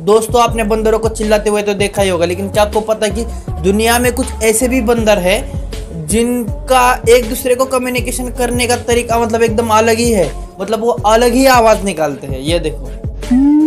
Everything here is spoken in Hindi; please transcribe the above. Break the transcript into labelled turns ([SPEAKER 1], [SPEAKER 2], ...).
[SPEAKER 1] दोस्तों आपने बंदरों को चिल्लाते हुए तो देखा ही होगा, लेकिन क्या आपको पता है कि दुनिया में कुछ ऐसे भी बंदर है जिनका एक दूसरे को कम्युनिकेशन करने का तरीका मतलब एकदम अलग ही है, मतलब वो अलग ही आवाज निकालते हैं। ये देखो।